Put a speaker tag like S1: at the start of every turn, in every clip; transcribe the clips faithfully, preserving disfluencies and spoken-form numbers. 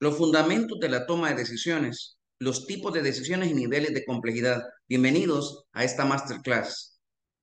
S1: Los fundamentos de la toma de decisiones, los tipos de decisiones y niveles de complejidad. Bienvenidos a esta masterclass.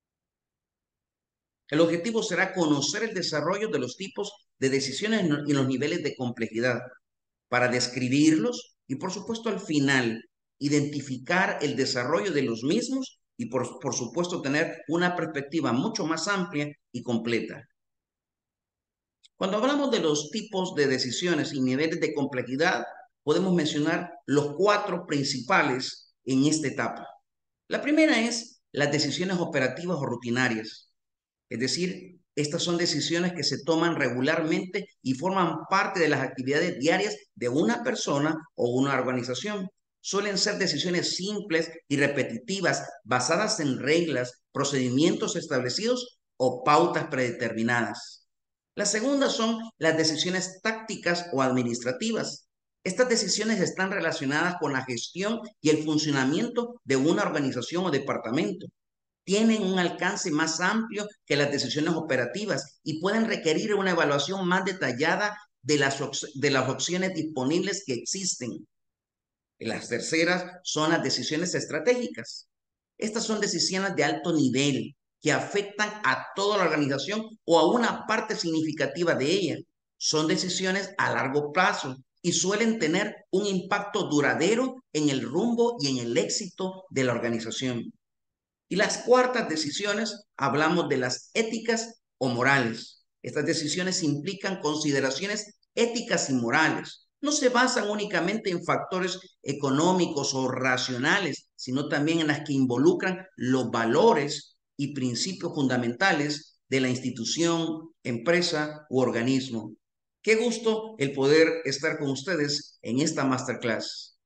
S1: El objetivo será conocer el desarrollo de los tipos de decisiones y los niveles de complejidad para describirlos y, por supuesto, al final, identificar el desarrollo de los mismos y, por, por supuesto, tener una perspectiva mucho más amplia y completa. Cuando hablamos de los tipos de decisiones y niveles de complejidad, podemos mencionar los cuatro principales en esta etapa. La primera es las decisiones operativas o rutinarias, es decir, estas son decisiones que se toman regularmente y forman parte de las actividades diarias de una persona o una organización. Suelen ser decisiones simples y repetitivas, basadas en reglas, procedimientos establecidos o pautas predeterminadas. La segunda son las decisiones tácticas o administrativas. Estas decisiones están relacionadas con la gestión y el funcionamiento de una organización o departamento. Tienen un alcance más amplio que las decisiones operativas y pueden requerir una evaluación más detallada de las, de las opciones disponibles que existen. Las terceras son las decisiones estratégicas. Estas son decisiones de alto nivel que afectan a toda la organización o a una parte significativa de ella. Son decisiones a largo plazo y suelen tener un impacto duradero en el rumbo y en el éxito de la organización. Y las cuartas decisiones, hablamos de las éticas o morales. Estas decisiones implican consideraciones éticas y morales. No se basan únicamente en factores económicos o racionales, sino también en las que involucran los valores y principios fundamentales de la institución, empresa u organismo. Qué gusto el poder estar con ustedes en esta masterclass.